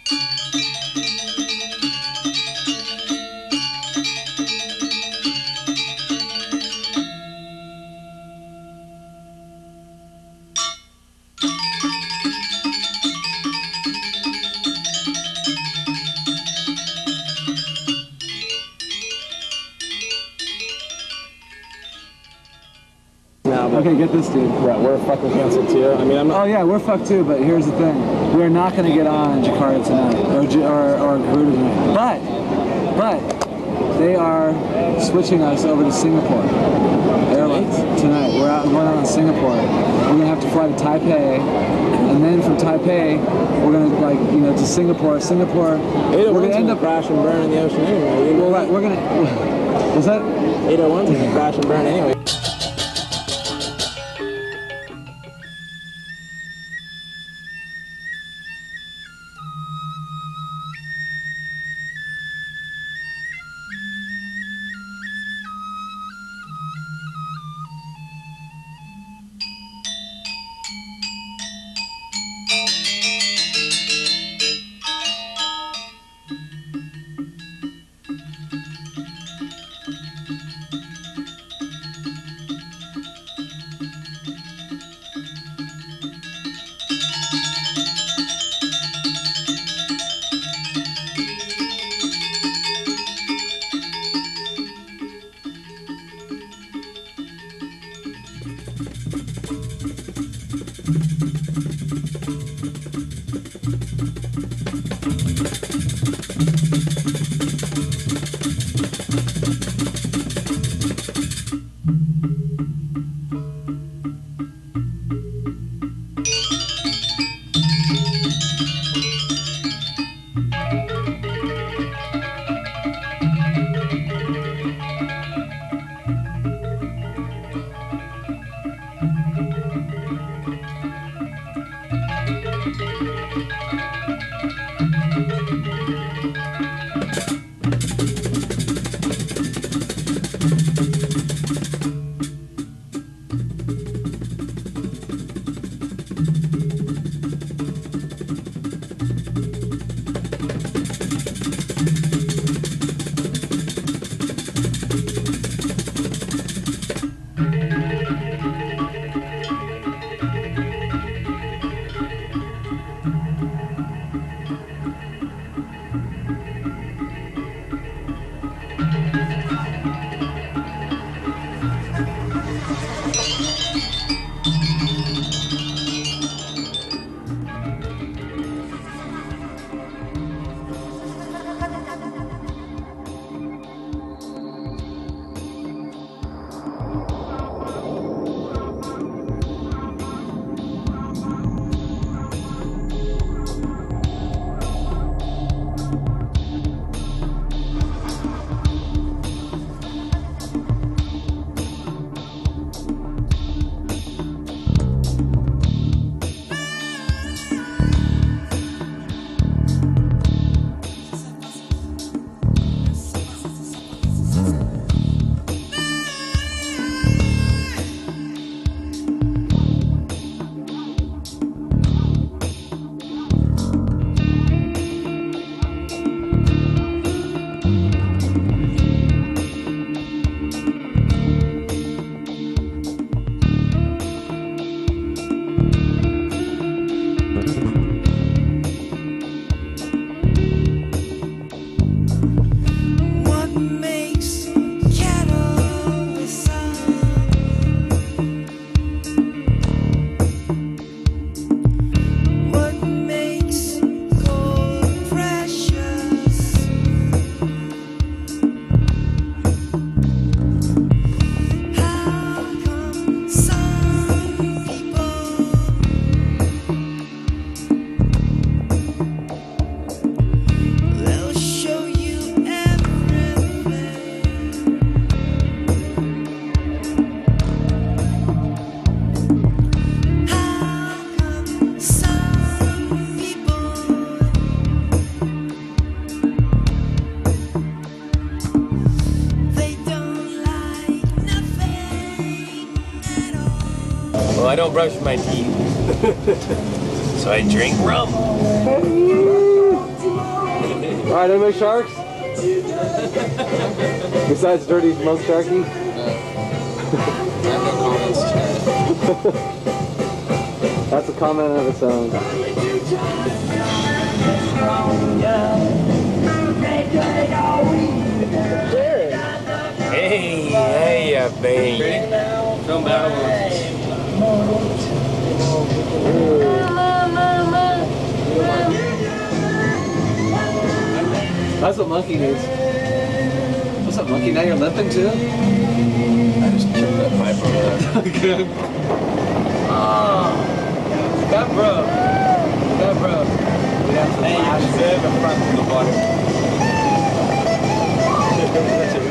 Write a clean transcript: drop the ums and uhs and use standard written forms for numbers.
Okay, get this, dude. Yeah, we're fucking canceled too. I mean, I'm not... Oh yeah, we're fucked too, but here's the thing. We're not going to get on Jakarta tonight, or Garuda tonight. But, they are switching us over to Singapore Airlines tonight. We're going out in Singapore. We're going to have to fly to Taipei, and then from Taipei, we're going to, like, you know, to Singapore. We're going to end up... crash and burn in the ocean anyway. Well, right, we're going to... What's that? 801's going to crash and burn anyway. Well, I don't brush my teeth, so I drink rum. Alright, any more sharks? Besides Dirty Smoke Sharky? I have no comments. That's a comment of its own. Hey, baby. Film battle. That's what Monkey needs. What's up, Monkey? Now you're limping too? I just killed that pipe over there. Good. That bro. We have to Hey, lash. you deserve a front to the bottom.